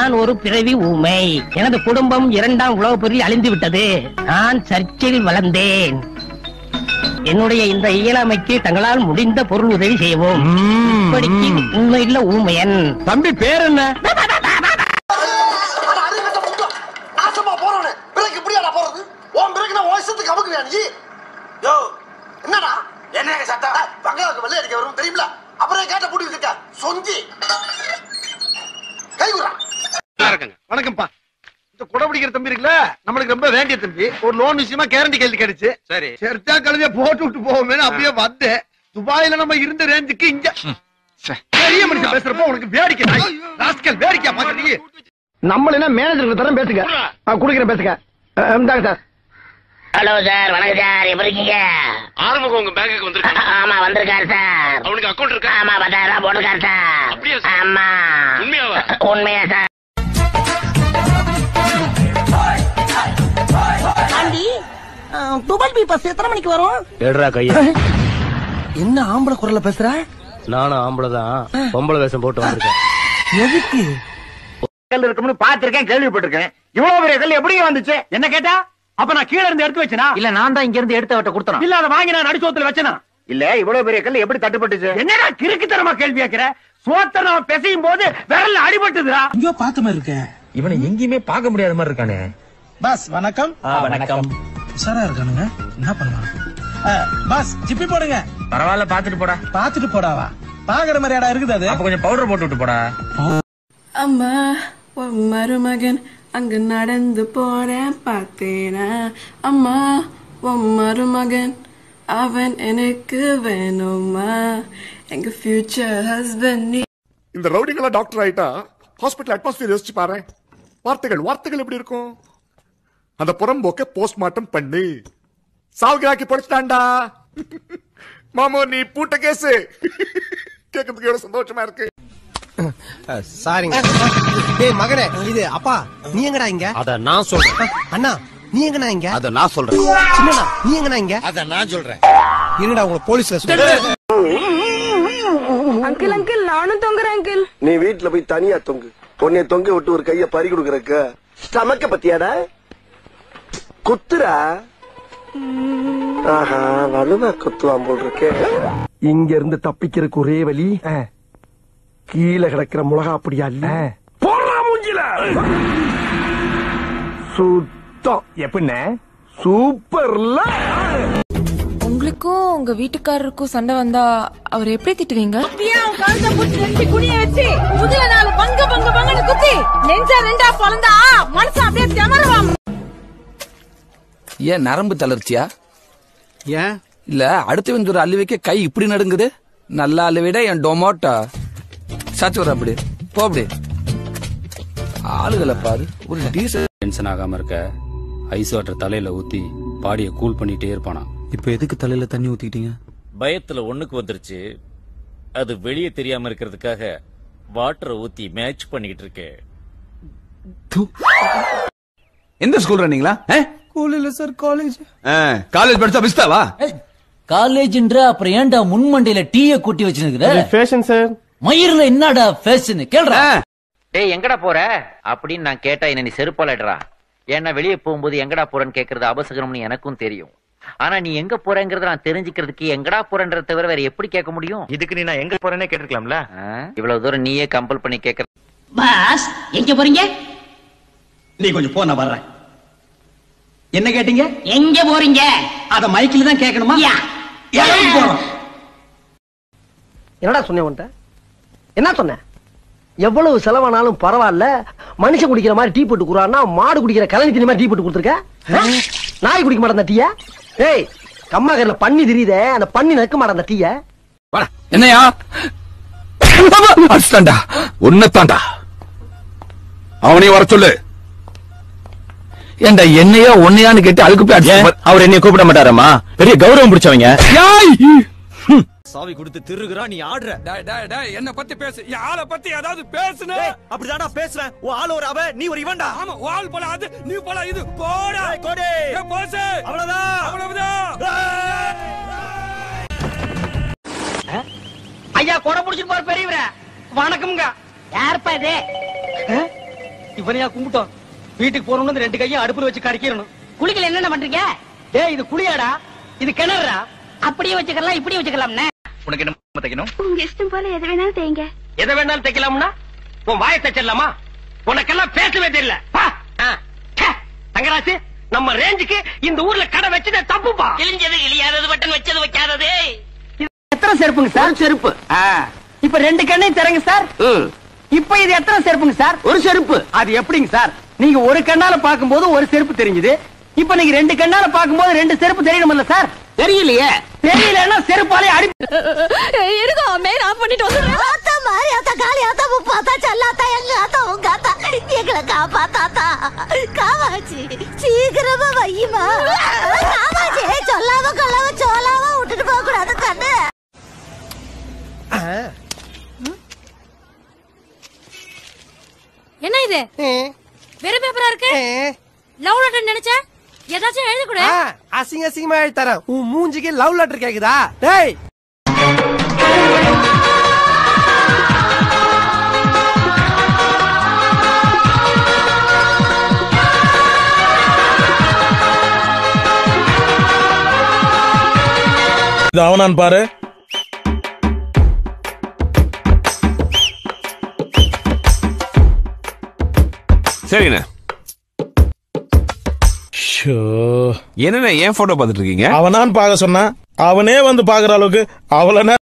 நான் ஒரு பிறவி ஊமை. எனது குடும்பம் 2ஆம் உலகப் போரில் அழிந்து விட்டது. நான் சர்ச்சில் வளர்ந்தேன். என்னுடைய இந்த இயலாமைக்கு தங்களால் முடிந்த பொருள் உதவி செய்யவும். இப்படிக்கு உண்மையில ஊமையன். தம்பி பேர் என்ன? என்னடா என்ன சட்டம் பங்களாவுக்கு வெள்ளை அடிக்க வரும் தெரியுமில? அப்புறம் கேட்ட பூட்டி இருக்க சொந்தி கைகுறா. வணக்கம்ப்பா. இந்த குடை பிடிக்கிற தம்பி இருக்குல்ல, நம்மளுக்கு ரொம்ப வேண்டிய தம்பி. ஒரு லோன் விஷயமா கேரண்டி கேள்வி கிடைச்சு. சரி சரிச்சா கழுதிய போட்டு விட்டு போவோமே அப்படியே வந்தேன். துபாயில நம்ம இருந்த ரேஞ்சுக்கு இங்க பெரிய மனுஷன் பேசுறப்போ உனக்கு வேடிக்கை வேடிக்கை பாக்குறீங்க. நம்மள என்ன மேனேஜருக்கு தரம் பேசுங்க. குடுக்கிறேன் பேசுங்க. சார். ஹலோ சார், வணக்கம் சார், எப்படி இருக்கீங்க? ஆறுமுகம் உங்க பேங்க்குக்கு வந்திருக்காரு. ஆமா வந்திருக்காரு சார். அவனுக்கு அக்கவுண்ட் இருக்கா? ஆமா 10,000 போட்டிருக்காரு சார். அப்படியா சார்? ஆமா. உண்மையாவா? உண்மையா சார். துபாய் பஸ் எத்தனை மணிக்கு வரும்? எடுறா கைய. என்ன ஆம்பளை குரல்ல பேசுற? நானும் ஆம்பளைதான், பொம்பளை வேஷம் போட்டு வந்திருக்கேன். எதுக்கு? கல் இருக்கும்னு பாத்திருக்கேன், கேள்விப்பட்டிருக்கேன். இவ்வளவு பெரிய கல் எப்படி வந்துச்சு? என்ன கேட்டா? அப்ப நான் கீழ இருந்து எடுத்து வச்சனா? இல்ல நான் தான் இங்க இருந்து எடுத்து அவட்ட கொடுத்தேன். இல்ல அதை வாங்கி நான் நடுச்சோத்துல வச்சனா? இல்ல இவ்வளவு பெரிய கல் எப்படி தட்டுப்பட்டுச்சு? என்னடா கிறுக்குத்தனமா கேள்வி கேக்குற? சோத்த நான் பிசையும் போது விரல்ல அடிபட்டுதுடா. இங்க பார்த்த மாதிரி இருக்க. இவனை எங்கேயுமே பார்க்க முடியாத மாதிரி இருக்கானே. பாஸ் வணக்கம். வணக்கம். உஷாரா இருக்கானுங்க. என்ன பண்ணலாம்? பாஸ் ஜிப்பி போடுங்க. பரவாயில்ல, பாத்துட்டு போடா. பாத்துட்டு போடாவா? பாக்குற மாதிரி இடம் இருக்குது அது. அப்ப கொஞ்சம் பவுடர் போட்டு விட்டு போடா. அம்மா மருமகன் அங்க நடந்து போறேன் பார்த்தேனா? அம்மா மருமகன் அவன் எனக்கு வேணுமா? எங்க ஃபியூச்சர் ஹஸ்பண்ட். இந்த ரவுடிகளா டாக்டர் ஆயிட்டா ஹாஸ்பிடல் அட்மாஸ்பியர் யோசிச்சு பாரு. வார்த்தைகள் எப்படி இருக்கும்? அந்த புறம்போக்க போஸ்ட்மார்ட்டம் பண்ணு. சாவுகிராக்கி படிச்சுட்டான்டா. மாமோ நீ பூட்ட கேசு. கேட்கறதுக்கு எவ்வளவு சந்தோஷமா இருக்கு. சாரிங்க. டேய் மகனே, இது அப்பா நீ எங்கடா இங்க? அத நான் சொல்றேன். அண்ணா நீ எங்கடா இங்க? அத நான் சொல்றேன். சின்னடா நீ எங்கடா இங்க? அத நான் சொல்றேன். என்னடா உங்களை போலீஸ்ல சொல்றேன். அங்கிள் அங்கிள் நானும் தொங்குறேன் அங்கிள். நீ வீட்டுல போய் தனியா தொங்கு. உன்னை தொங்க விட்டு ஒரு கைய பறி கொடுக்கறக்க ஸ்டமக்க பத்தியாடா குத்துரா. ஆஹா வலுவா குத்துவான் போல் இருக்கே. இங்க இருந்து தப்பிக்கிறதுக்கு ஒரே வழி கீழே கிடக்கிற மிளகா அப்படியா இல்ல போடுறா மூஞ்சில. சுத்தம் எப்படின்னு சூப்பர்ல. உங்களுக்கும் உங்க வீட்டுக்காரருக்கும் சண்டை வந்தா அவர் எப்படி திட்டுவீங்க? ஏன் நரம்பு தளர்ச்சியா? ஏன் இல்ல அடுத்து வந்து ஒரு அள்ளி வைக்க கை இப்படி நடுங்குது. நல்லா அள்ளி விட என் டொமோட்டோ சாச்சு வர. அப்படி போ. அப்படி ஆளுகளை பாரு. ஒரு டீசல் டென்ஷன் ஆகாம இருக்க ஐஸ் வாட்டர் தலையில ஊத்தி பாடிய கூல் பண்ணிட்டே இருப்பானா. இப்ப எதுக்கு தலையில தண்ணி ஊத்திக்கிட்டீங்க? பயத்துல ஒண்ணுக்கு வந்துருச்சு. அது வெளியே தெரியாம இருக்கிறதுக்காக வாட்டரை ஊத்தி மேட்ச் பண்ணிக்கிட்டு இருக்கேன். எந்த ஸ்கூல் ரன்னீங்களா? ஸ்கூல் இல்ல சார், காலேஜ். காலேஜ் படிச்சா பிஸ்தாவா? காலேஜ்ன்ற அப்புறம் ஏன்டா முன்மண்டையில டீய கூட்டி வச்சிருக்கிற? Fashion sir. மயிர்ல என்னடா ஃபேஷன் கேளுடா. டேய் எங்கடா போற அப்படின்னு நான் கேட்டா என்ன நீ செருப்பாலடா. ஏன்னா வெளியே போகும்போது எங்கடா போறேன்னு கேக்குறது அபசகரம்னு எனக்கும் தெரியும். ஆனா நீ எங்க போறேங்கறத நான் தெரிஞ்சுக்கிறதுக்கு எங்கடா போறேன்றத தவிர வேற எப்படி கேட்க முடியும்? இதுக்கு நீ நான் எங்க போறேனே கேட்டிருக்கலாம்ல. இவ்வளவு தூரம் நீயே கம்பல் பண்ணி கேக்குற. பாஸ் எங்க போறீங்க? நீ கொஞ்சம் போ, நான் வர்றேன். என்ன கேட்டீங்க? எங்க போறீங்க? அத மைக்கில தான் கேட்கணுமா? என்னடா சொன்னேன் உன்ட்ட? என்ன சொன்ன? எவ்வளவு செலவானாலும் பரவாயில்ல, மனுஷன் குடிக்கிற மாதிரி டீ போட்டு குறான்னா மாடு குடிக்கிற கலனி தண்ணி மாதிரி டீ போட்டு கொடுத்துருக்க. நாய் குடிக்க மாட்டேன் டீயா? ஏய் கம்மாக்கர்ல பண்ணி தெரியுதே, அந்த பண்ணி நக்க மாட்டேன் டீய. என்னையா அடிச்சாண்டா? உன்னதாண்டா அவனையும் வர சொல்லு. ஏண்டா என்னையா ஒன்னையான்னு கேட்டு அதுக்கு போய் அவர் என்னைய கூப்பிட மாட்டாரம்மா. பெரிய கௌரவம் பிடிச்சவங்க. சாவி கொடுத்து திருகுறா, நீ ஆடுற. என்ன பத்தி பேசு. ஆளை பத்தி ஏதாவது பேசுன? அப்படிதான்டா பேசுறேன். உன் ஆள் ஒரு அவ, நீ ஒரு இவன்டா. ஆமா, ஆள் போல அது, நீ போல இது. போடா கோடி போசு. அவ்வளவுதான் அவ்வளவுதான். ஐயா கொடை புடிச்சிட்டு போற பெரியவரே வணக்கம்ங்க. யாருப்பா இது? இவனையா கும்பிட்டோம். வீட்டுக்கு போறோம்னு 2 கையும் அடுப்புல வச்சு கறிக்கிறணும். குளிக்கல என்னென்ன பண்றீங்க? டேய் இது குளியாடா, இது கிணறா. அப்படியே வச்சுக்கலாம், இப்படி வச்சுக்கலாம்னே. உனக்கு என்ன தைக்கணும்? உங்க இஷ்டம் போல எது வேணாலும் தேங்க. எதை வேணாலும் தைக்கலாம்னா உன் வாயை தைச்சிடலாமா? உனக்கெல்லாம் பேசவே தெரியல. தங்கராசு, நம்ம ரேஞ்சுக்கு இந்த ஊர்ல கடை வச்சது தப்புப்பா. கிழிஞ்சது கிழியாதது, பட்டன் வச்சது வைக்காதது. எத்தனை செருப்புங்க சார்? செருப்பு. இப்ப 2 கண்ணையும் தரங்க சார். இப்ப இது எத்தனை செருப்புங்க சார்? ஒரு செருப்பு. அது எப்படிங்க சார்? நீங்க ஒரு கண்ணால பாக்கும்போது ஒரு செருப்பு தெரிஞ்சது. இப்ப நீங்க 2 கண்ணால பாக்கும்போது 2 செருப்பு தெரியணும்ல சார்? தெரியலையே. தெரியலன்னா செருப்பாலே அடி. இருங்க, மேல ஆஃப் பண்ணிட்டு வந்துடுறேன். ஆத்தா மாரி, ஆத்தா காளி, ஆத்தா முப்பாத்தா செல்லாத்தா, எங்க ஆத்தா உங்க ஆத்தா, எங்களை காப்பாத்தாத்தா. காமாட்சி சீக்கிரமா வையுமா. காமாட்சி சொல்லாம கொல்லாம சோலாம விட்டுட்டு போக கூடாது கண்ணு. என்ன இது? வேற பேப்பரா இருக்கு. லவ் லெட்டர் நினைச்சா ஏதாச்சும் எழுதி கொடு. அசிங்க அசிங்கமா எழுதி தரேன். உன் மூஞ்சிக்கு லவ் லெட்டர் கேக்குதா? டேய் இது அவனான் பாரு. சரிண்ணே. என்னண்ணே ஏன் போட்டோ பாத்துட்டு இருக்கீங்க? அவனான் பாக்க சொன்னா அவனே வந்து பாக்குற அளவுக்கு அவள